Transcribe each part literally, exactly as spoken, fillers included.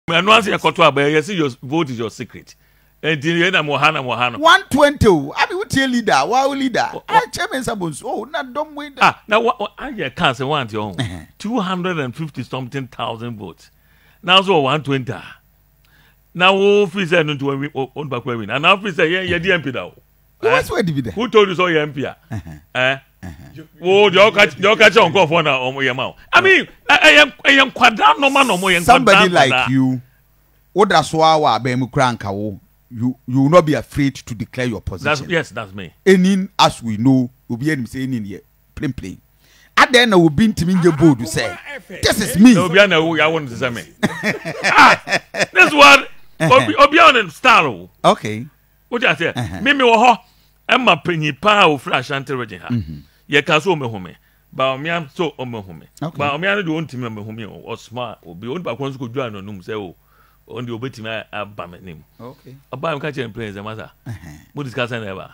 Me no answer koto aba you see your vote is your secret. And the na mo hana mo hana. one twenty. I be with leader, wow leader. I chairman sabons. Oh, na dom way. Ah, now what I get cancer want your two hundred fifty something thousand votes. Now so one twenty. Now officer no to win on back win. And officer yeah yeah D M P now. What's where did Who told you so you M P? Eh? Oh, you catch you catch on go for na omo yema. I mean, I am I am quadra no man no mo somebody like you. What that's why be mu kranka wo. You you will not be afraid to declare your position. That's, yes, that's me. Ennin, as we know, will be any say Ennin here, plain plain. At the end, I will be to me bold to say, this is me. No, Obiana, who I want to say me. Ah, that's what Obiana style. Okay. What you say? Mimi wo I'm a penny power flash until region. Ye can so me home. Bawumiah so o me home. Bawumiah do want to me home or smart or be owned by one school join on say oh. On the obetime abba me name. Okay. Abba am catch and play the matter. We discuss never.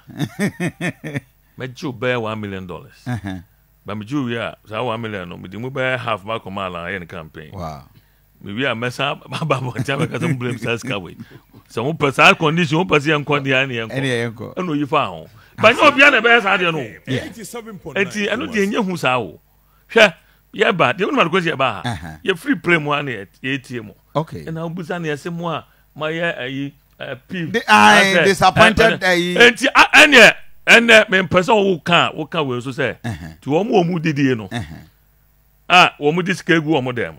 Me ju bear one million dollars. Uh-huh. But me ju ya so one million no me dey move bear half back on my in campaign. Wow. Me we are mess up abba mo time because some blame self way. Some person condition one person kon dey ani enko. Ani enko. No you fa ho. But no bia na bear sa dey no. eighty-seven point nine. Enti eno dey nya hu sa wo. Hwe yeah bad. You know what go ba ha. You free play mo ani A T M. Okay. And I'll be saying, say more, my a peeve. I disappointed. And and yeah, and that man person who can't, what can we also say? To one more moody, you know. Ah, one more this cake, one more them.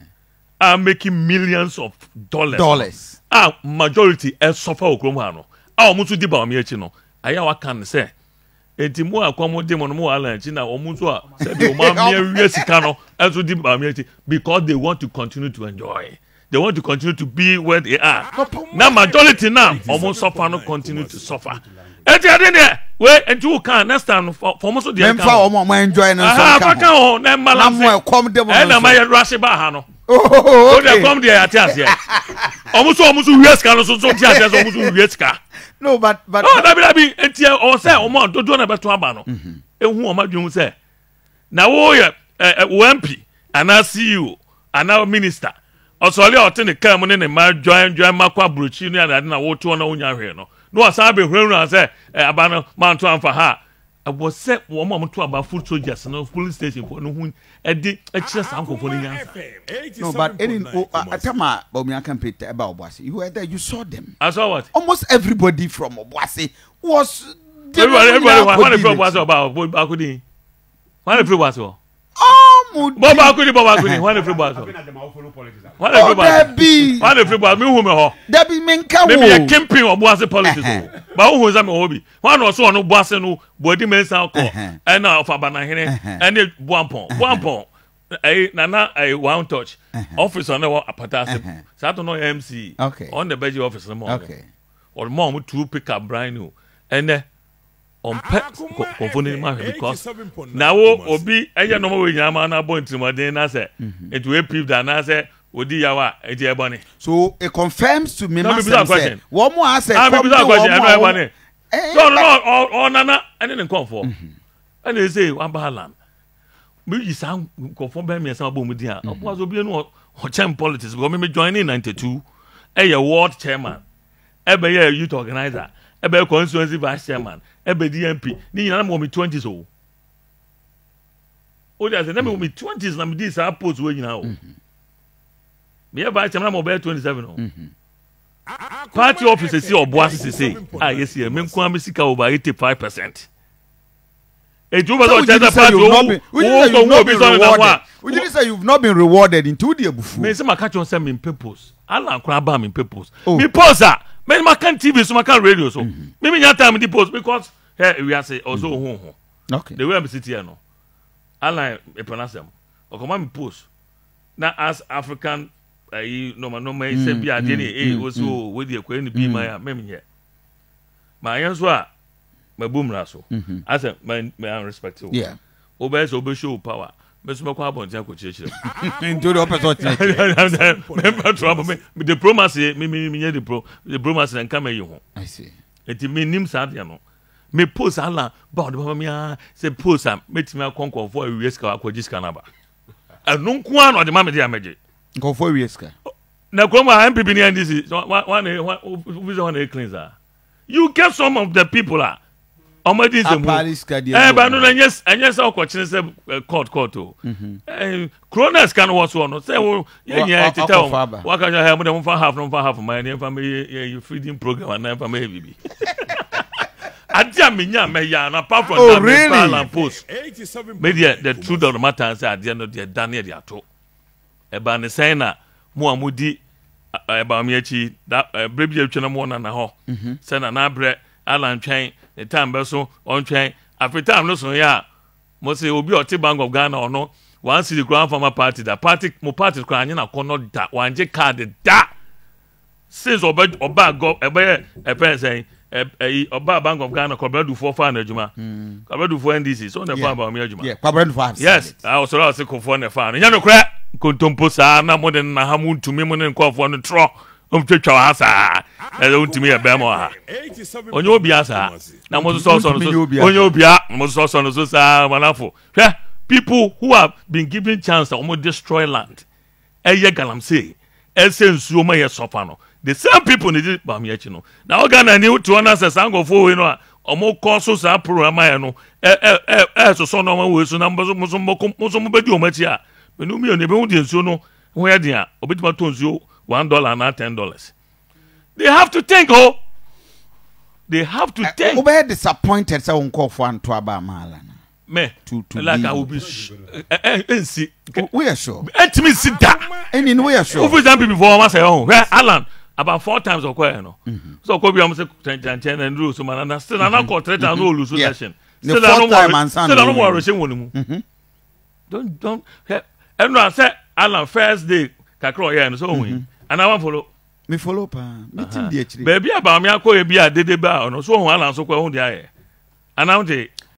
I'm making millions of dollars. Dollars. Ah, majority is suffer Oklahoma. Ah, almost to the Bawumiah chino. I can say. Enti mo akwa dem no mo ala nchi na omunso a said o ma me wie sika no enso di Bawumiah because they want to continue to enjoy. They want to continue to be where they are. Now majority now almost suffer no continue to suffer. Enti ade ne we enti wo kan next time for mo so dey kan. Memfa o mo enjoy no so kan. Ah, kan o na malam. Na mo come dem no. E na ma ye rush ba ha no. Oh, they come there at us here. Almost almost wie sika no so so ti ase almost wie sika. No, but but oh, that be that be enti o say o mo do do na beto aba no. Ehu o ma dwun say na wo ye M P ana C E O ana minister osole otene kam ne ne ma join join makwa brochi no ya na wo to na wonya hwe no no asa be hwenu say aba no man to amfa ha abo se wo mo to aba full soldiers no police station for no hu e di e kire sankofo ni yan. No, but any atama Bawumiah campaign about Obuasi, you were there, you saw them. I saw what? Almost everybody from Obuasi was everybody everybody what the Obuasi about Akudi. What the Obuasi? Oh, Bob Akudi, Bob Akudi. What the Obuasi? What the Obuasi? What the Obuasi? Me who me ho? Debbie Menka. Maybe a camping Obuasi politics. But who is a hobby? One or so no Obuasi no body men sound call. And now for Banahine and it one pon one pon. I nana I one touch office on the apatasi. Saturday no M C. Okay. On the budget office no more. Okay. Or mom two pick up brand new and then on pet confounding my because now obi aya no we nyama na bo ntimade na say it will peep that na say odi yawa e je ebony. So it confirms to me my say one more answer come to one more so no on nana and then come for and they say one bahalan me you sound conform be me say abom di a was obi no o champ politics because me join in ninety-two e ward chairman e be ye youth organizer e be constituency vice chairman e be D M P ni nyina mo me twenties o o dey say na me twenties na me dis a post we nyina o me e vice chairman mo be twenty-seven o party office see Obuasi say ah yes here me nko am sika over eighty-five percent. E do so just party o we didn't say you've not been rewarded into the bufu me say my catch on say me purpose ala nkra ba me purpose me pause ah me ma kan T V so ma kan radio so me me nya time the post because here we are say also ho ho okay the way I'm sitting here no ala e pronounce them okoma me post na as African eh no ma no ma say bi ade ni eh also we dey kwani bi ma ya me me here ma yan so a ma bumra so as my my respect you yeah obey so be show power me so kwa abontia ko chire into the opposite me trouble me diplomacy me me me the pro diplomacy and come you ho I see it me nim sad ya no me post ala ba do me say post am metimi akonko for we ska akoji ska na ba anu nko an o de ma me de ameje nko for we ska na koma M P P ni N D C one one one one cleanser. You get some of the people ah. Omadi se mu. Eh ba no yes anyes okochine se court court o. Eh Kronas kan wo so no. Say wo ye nya tita o. Wa ka ha mo dem fa half no fa half my name fa me you feeding program na fa me bibi. Adia menya me ya na apart from that really? Post. Media the truth of the matter say adia no dey Daniel dey ato. E ba ne say na mo amudi e ba me achi that brebi atwa mo na na ho. Say na na bre Alan Twain the time beso on Twain after time no so ya mo say obi o te Bank of Ghana or no one see the Grand Farmer Party that party mo party kra anya na kono da one je card da since oba oba go ebe e pen say e oba Bank of Ghana Kwabra for fan adwuma Kwabra for N D C so na fan ba me adwuma yeah Kwabra for yes I was also say for na fan nya no kra kontompo sa na mo de na ha mu ntumi mo ne nkofo no tro um twetwa hasa e do ntumi e be mo ha onye obi asa na mo so so so onye obi a mo so so no so sa manafo hwe people who have been given chance to almost destroy land eye galamsey esensuo ma ye sofa no the same people need ba me achi no na Ghana ni to na say sangofo we no a omo ko so sa program aye no e e e so so no ma we so na mo so mo so mo bedi o machi a me no mi o ne be hu de nsuo no ho ye de a obitima to nsuo one dollar and ten dollars. They have to think, oh. They have to think. Who be disappointed? Say unko for anto aba mala na. Me to to like I will be. Eh, see. We are sure. Let me sit down. Any we are sure. Who example before I say, oh, where Alan about four times or quite no. So ko bi am say ten ten and rules so man still na court three times no lose election. Still no more. Still no more rechen wonu. Don't don't. And no say Alan first day kakro here so win. And I want follow. Me follow pa. Meeting the actually. Baby about me akọ e bi a dede ba no so ho Alan so kwa ho dia e. And now dey